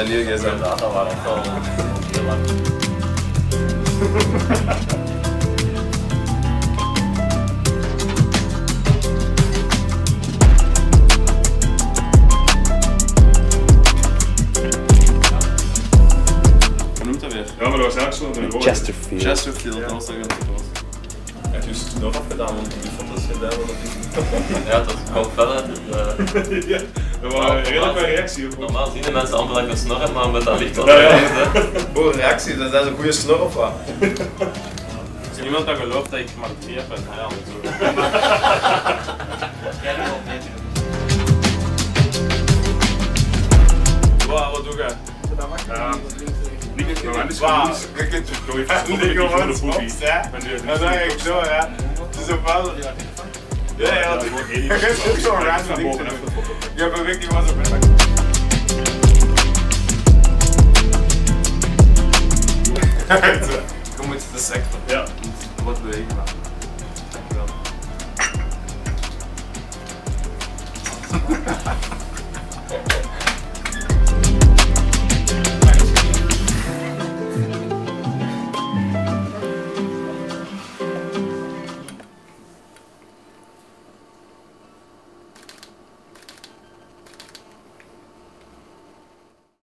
Mijn nieuwe gsm. Inderdaad, dat waren echt al heel lang. Hoe noemt dat weer? Ja, maar dat was eigenlijk zo. Chesterfield. Chesterfield, dat was toch een foto. Ik heb juist nog afgedaan, want die foto's zijn daar wel op. Ja, dat komt verder. Ja, dat was een redelijk reactie op. Normaal zien de mensen amper dat ik een snor heb, maar met dat licht wat Boe, reactie, dat is een goede snor of wat? Is er iemand dat gelooft dat ik maar 3 heb en hij al zo? Wat doe je? Ja. Niet maar is Wauw, gewoon je kunt het gewoon gewoon poepie. stopt, hè? En dan ga ik zo, hè? Het is een fout. Ja, ja, je kunt ook zo'n random ding doen. Je hebt een week niet wat zo ben. Kom met de sector. Ja. Wat bewegen.